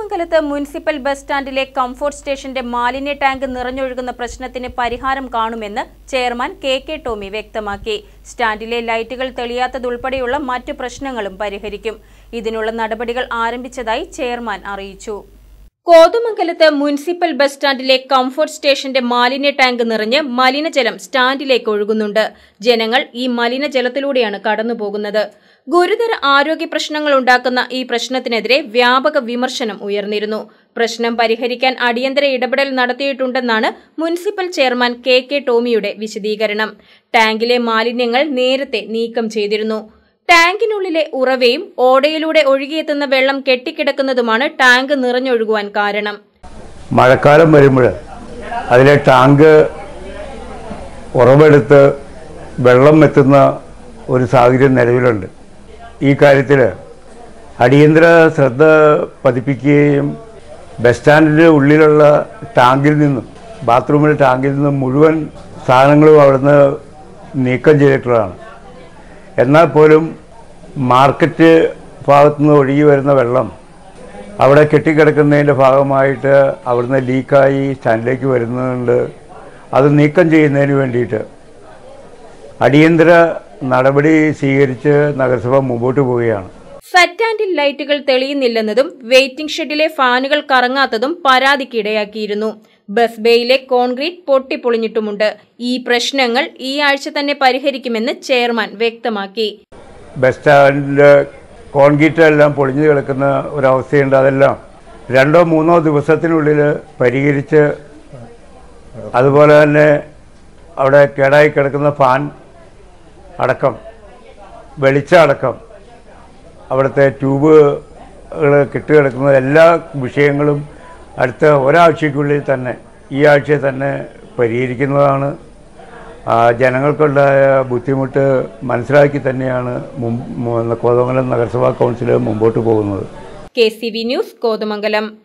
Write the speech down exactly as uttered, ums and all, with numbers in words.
കോതമംഗലത്ത് municipal bus സ്റ്റാൻഡിലെ comfort സ്റ്റേഷന്റെ മാലിന്യ ടാങ്ക് നിറഞ്ഞൊഴുകുന്ന പ്രശ്നത്തിന് പരിഹാരം കാണുമെന്ന് ചെയർമാൻ കെ കെ ടോമി വ്യക്തമാക്കി. സ്റ്റാൻഡിലെ ലൈറ്റുകൾ തെളിയാത്തതുൾപ്പെടെയുള്ള മറ്റു പ്രശ്നങ്ങളും പരിഹരിക്കും. ഇതിനുള്ള നടപടികൾ ആരംഭിച്ചതായി ചെയർമാൻ അറിയിച്ചു. കോതമംഗലത്ത് മുനിസിപ്പൽ ബസ് സ്റ്റാൻഡിലെ കംഫോർട്ട് സ്റ്റേഷന്റെ മാലിന്യ ടാങ്ക് നിറഞ്ഞ് മലിനജലം സ്റ്റാൻഡിലേക്ക് ഒഴുകുന്നുണ്ട്. ജനങ്ങൾ ഈ മലിനജലത്തിലൂടെയാണ് കടന്നുപോകുന്നത്. ഗുരുതര ആരോഗ്യ പ്രശ്നങ്ങൾ ഉണ്ടാക്കുന്ന ഈ പ്രശ്നത്തിനെതിരെ വ്യാപക വിമർശനം ഉയർന്നിരുന്നു. പ്രശ്നം പരിഹരിക്കാൻ അടിയന്തര ഇടപെടൽ നടത്തിയിട്ടുണ്ടെന്നാണ് മുനിസിപ്പൽ ചെയർമാൻ കെ കെ ടോമിയുടെ വിശദീകരണം. ടാങ്കിലെ മാലിന്യങ്ങൾ നേരത്തെ നീക്കം ചെയ്തിരുന്നു. ടാങ്കിനുള്ളിലെ ഉറവയും ഓടയിലൂടെ ഒഴുകിയെത്തുന്ന വെള്ളം കെട്ടിക്കിടക്കുന്നതുമാണ് ടാങ്ക് നിറഞ്ഞൊഴുകുവാൻ കാരണം. മഴക്കാലം വരുമ്പോൾ അതിലെ ടാങ്ക് ഉറവെടുത്ത് വെള്ളം എത്തുന്ന ഒരു സാഹചര്യം നിലവിലുണ്ട്. ഈ കാര്യത്തിൽ അടിയന്തര ശ്രദ്ധ പതിപ്പിക്കുകയും ബസ് സ്റ്റാൻഡിൻ്റെ ഉള്ളിലുള്ള ടാങ്കിൽ നിന്നും ബാത്റൂമിലെ ടാങ്കിൽ നിന്നും മുഴുവൻ സാധനങ്ങളും അവിടുന്ന് നീക്കം ചെയ്തിട്ടുള്ളതാണ്. എന്നാൽ പോലും മാർക്കറ്റ് ഭാഗത്തുനിന്ന് ഒഴുകി വരുന്ന വെള്ളം അവിടെ കെട്ടിക്കിടക്കുന്നതിൻ്റെ ഭാഗമായിട്ട് അവിടുന്ന് ലീക്കായി സ്റ്റാൻഡിലേക്ക് വരുന്നുണ്ട്. അത് നീക്കം ചെയ്യുന്നതിന് വേണ്ടിയിട്ട് അടിയന്തര നടപടി സ്വീകരിച്ച് നഗരസഭ മുമ്പോട്ട് പോവുകയാണ്. സെറ്റാൻഡിൽ ലൈറ്റുകൾ തെളിയുന്നില്ലെന്നതും വെയിറ്റിംഗ് ഷെഡിലെ ഫാനുകൾ കറങ്ങാത്തതും പരാതിക്കിടയാക്കിയിരുന്നു. ബസ് ബേയിലെ കോൺക്രീറ്റ് പൊട്ടിപ്പൊളിഞ്ഞിട്ടുമുണ്ട്. ഈ പ്രശ്നങ്ങൾ ഈ ആഴ്ച തന്നെ പരിഹരിക്കുമെന്ന് ചെയർമാൻ വ്യക്തമാക്കി. ബസ് സ്റ്റാൻഡിൻ്റെ കോൺക്രീറ്റ് എല്ലാം പൊളിഞ്ഞു കിടക്കുന്ന ഒരവസ്ഥയുണ്ട്. അതെല്ലാം രണ്ടോ മൂന്നോ ദിവസത്തിനുള്ളിൽ പരിഹരിച്ച്, അതുപോലെ തന്നെ അവിടെ കേടായി കിടക്കുന്ന ഫാൻ അടക്കം, വെളിച്ചം അടക്കം, അവിടുത്തെ ട്യൂബുകൾ കെട്ടുകിടക്കുന്ന എല്ലാ വിഷയങ്ങളും അടുത്ത ഒരാഴ്ചയ്ക്കുള്ളിൽ തന്നെ ഈ ആഴ്ച തന്നെ പരിഹരിക്കുന്നതാണ്. ജനങ്ങൾക്കുണ്ടായ ബുദ്ധിമുട്ട് മനസ്സിലാക്കി തന്നെയാണ് കോതമംഗലം നഗരസഭാ കൗൺസിൽ മുമ്പോട്ട് പോകുന്നത്. K C V news, Kothamangalam.